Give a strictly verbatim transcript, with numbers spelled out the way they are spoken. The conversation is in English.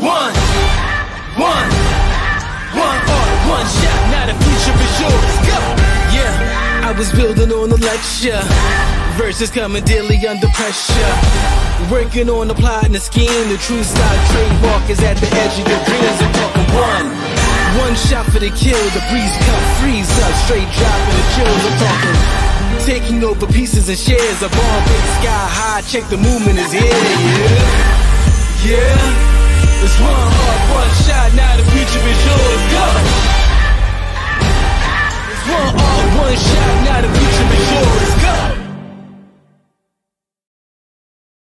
One, one, one heart, one shot. Now the future is yours. Go. Yeah, I was building on a lecture. Verses coming daily under pressure. Working on the plot and the scheme. The true style trademark is at the edge of your dreams. I'm talking one. One shot for the kill. The breeze come freeze up. Straight dropping the chills. I'm talking taking over pieces and shares. A bomb big sky high. Check the movement is here. Yeah, yeah. It's one heart,